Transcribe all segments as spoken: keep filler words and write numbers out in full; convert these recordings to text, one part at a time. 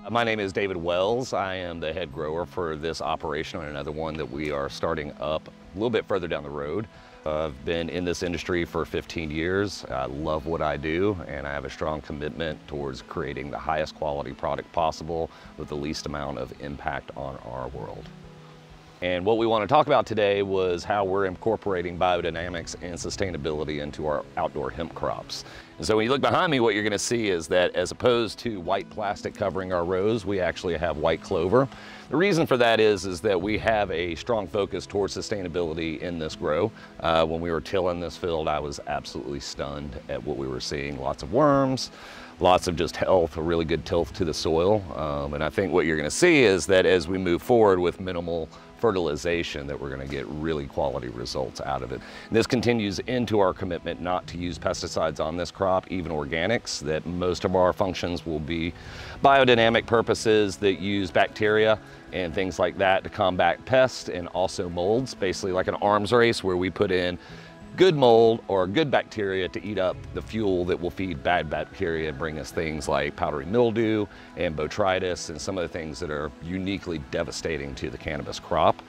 My name is David Wells. I am the head grower for this operation and another one that we are starting up a little bit further down the road. I've been in this industry for fifteen years. I love what I do, and I have a strong commitment towards creating the highest quality product possible with the least amount of impact on our world. And what we want to talk about today was how we're incorporating biodynamics and sustainability into our outdoor hemp crops. And so when you look behind me, what you're going to see is that as opposed to white plastic covering our rows, we actually have white clover. The reason for that is, is that we have a strong focus towards sustainability in this grow. Uh, when we were tilling this field, I was absolutely stunned at what we were seeing. Lots of worms, lots of just health, a really good tilth to the soil. Um, and I think what you're going to see is that as we move forward with minimal fertilization, that we're going to get really quality results out of it. And this continues into our commitment not to use pesticides on this crop, even organics, that most of our functions will be biodynamic purposes that use bacteria and things like that to combat pests and also molds, basically like an arms race where we put in good mold or good bacteria to eat up the fuel that will feed bad bacteria and bring us things like powdery mildew and botrytis and some of the things that are uniquely devastating to the cannabis crop.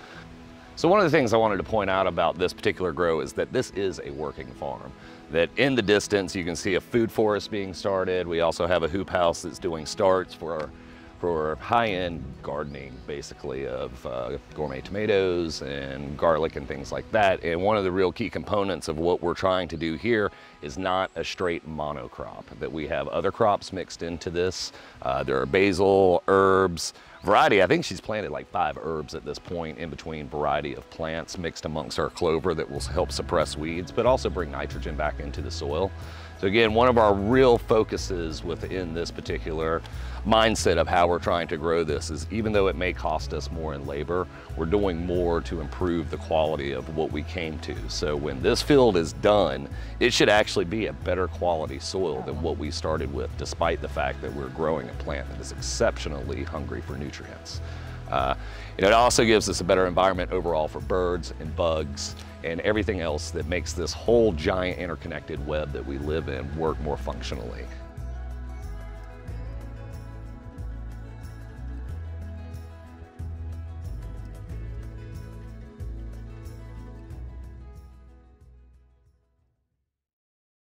So one of the things I wanted to point out about this particular grow is that this is a working farm. That in the distance you can see a food forest being started. We also have a hoop house that's doing starts for our for high-end gardening, basically, of uh, gourmet tomatoes and garlic and things like that. And one of the real key components of what we're trying to do here is not a straight monocrop, that we have other crops mixed into this. Uh, there are basil, herbs, variety. I think she's planted like five herbs at this point in between variety of plants mixed amongst our clover that will help suppress weeds, but also bring nitrogen back into the soil. So again, one of our real focuses within this particular mindset of how we're trying to grow this is, even though it may cost us more in labor, we're doing more to improve the quality of what we came to. So when this field is done, it should actually be a better quality soil than what we started with, despite the fact that we're growing a plant that is exceptionally hungry for nutrients. Uh, you know, it also gives us a better environment overall for birds and bugs and everything else that makes this whole giant interconnected web that we live in work more functionally.